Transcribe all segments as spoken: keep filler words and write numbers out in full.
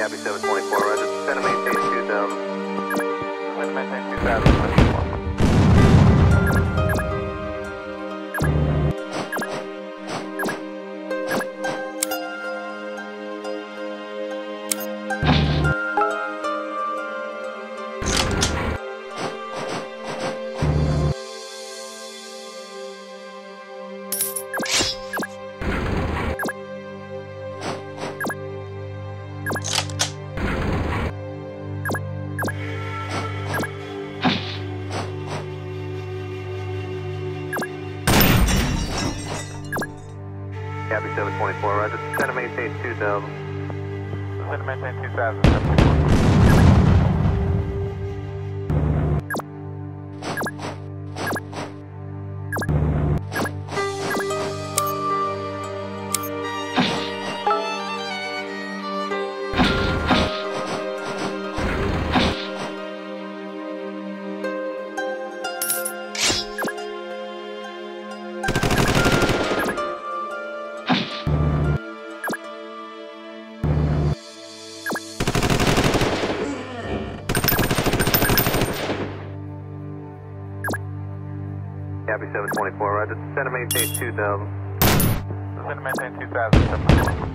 Copy seven twenty-four, roger. Send a maintain two thousand. Send a maintain two thousand. Copy seven twenty-four, roger. Send a maintain two thousand. Send a maintain two thousand. Copy seven twenty-four, roger. Send a maintain two thousand. Send a maintain two thousand.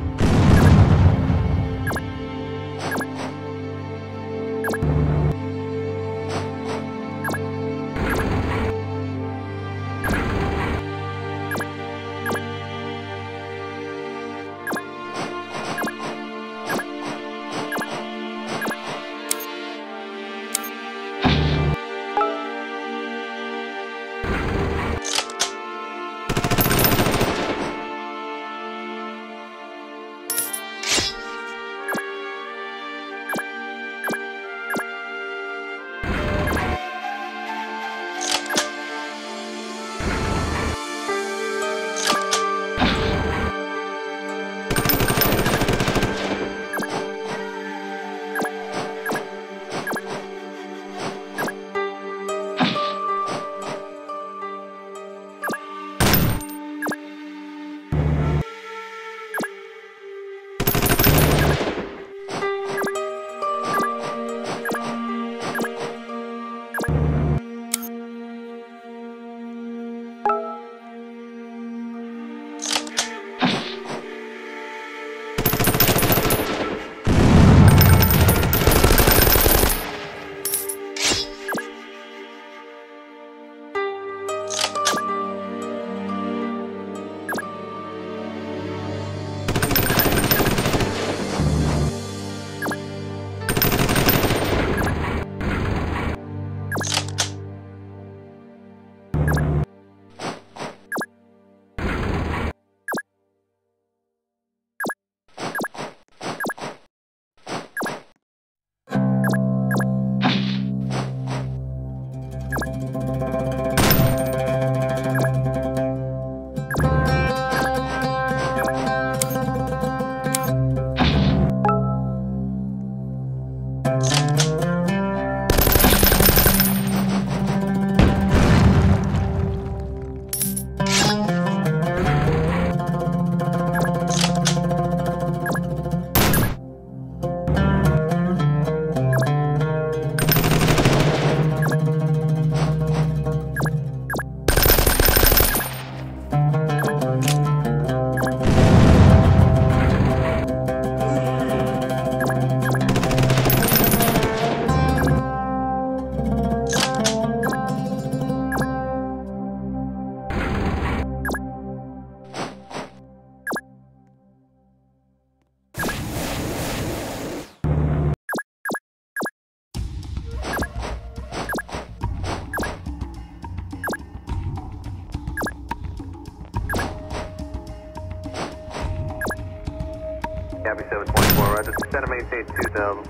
Copy seven twenty-four, roger. Send a maintain two thousand.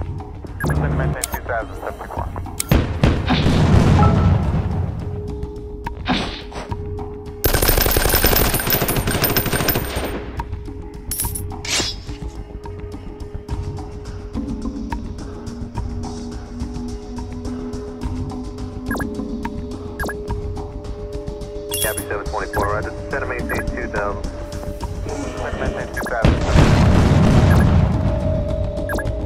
Send a maintain two thousand seventy-four. Copy seven twenty-four, roger. Send a maintain two thousand. Send a maintain two thousand.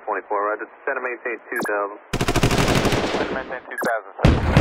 twenty-four, roger. Descend and maintain two thousand. Descend and maintain two thousand.